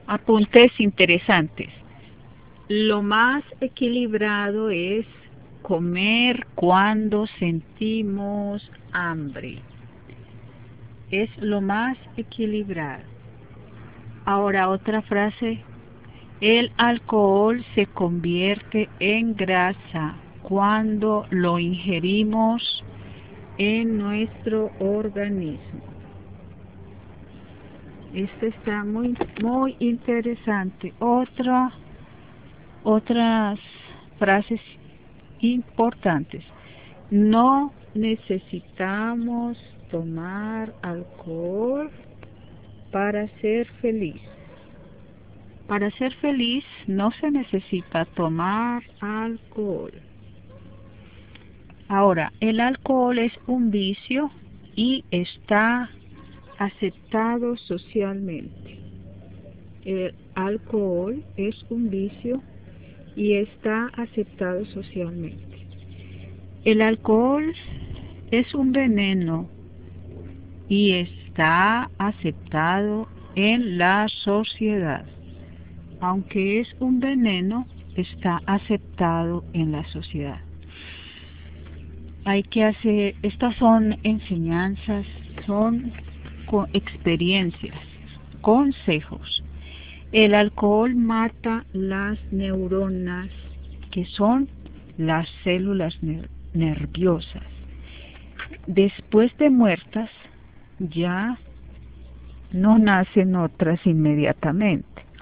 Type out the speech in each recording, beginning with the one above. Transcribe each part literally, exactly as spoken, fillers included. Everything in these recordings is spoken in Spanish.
Apuntes interesantes. Lo más equilibrado es comer cuando sentimos hambre. Es lo más equilibrado. Ahora otra frase. El alcohol se convierte en grasa cuando lo ingerimos en nuestro organismo. Este está muy muy interesante. Otra, otras frases importantes. No necesitamos tomar alcohol para ser feliz. Para ser feliz no se necesita tomar alcohol. Ahora, el alcohol es un vicio y está aceptado socialmente. El alcohol es un vicio y está aceptado socialmente. El alcohol es un veneno y está aceptado en la sociedad. Aunque es un veneno, está aceptado en la sociedad. Hay que hacer, estas son enseñanzas, son experiencias, consejos. El alcohol mata las neuronas, que son las células ner nerviosas. Después de muertas, ya no nacen otras inmediatamente.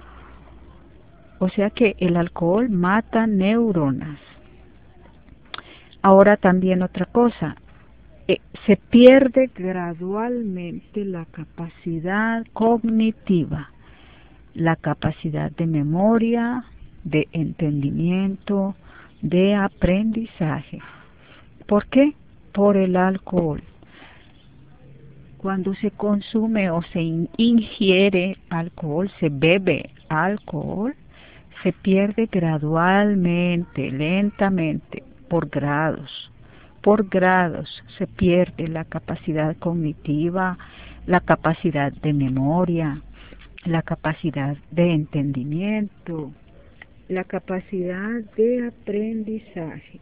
O sea que el alcohol mata neuronas. Ahora también otra cosa, eh, se pierde gradualmente la capacidad cognitiva, la capacidad de memoria, de entendimiento, de aprendizaje. ¿Por qué? Por el alcohol. Cuando se consume o se ingiere alcohol, se bebe alcohol, se pierde gradualmente, lentamente, por grados. Por grados se pierde la capacidad cognitiva, la capacidad de memoria, la capacidad de entendimiento, la capacidad de aprendizaje.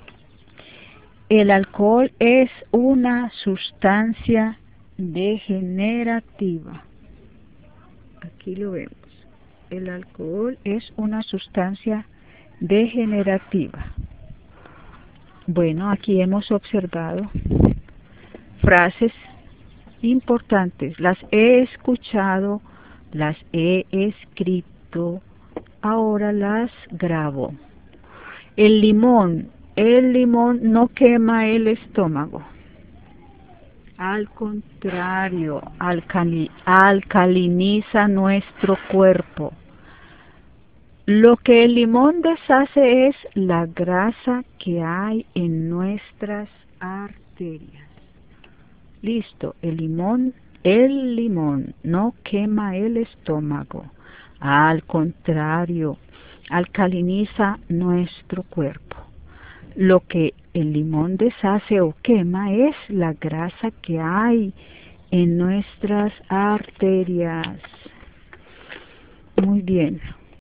El alcohol es una sustancia degenerativa. Aquí lo vemos. El alcohol es una sustancia degenerativa. Bueno, aquí hemos observado frases importantes. Las he escuchado, las he escrito, ahora las grabo. El limón. El limón no quema el estómago. Al contrario, alcali, alcaliniza nuestro cuerpo. Lo que el limón deshace es la grasa que hay en nuestras arterias. Listo, el limón, el limón no quema el estómago. Al contrario, alcaliniza nuestro cuerpo. Lo que el limón deshace o quema es la grasa que hay en nuestras arterias. Muy bien.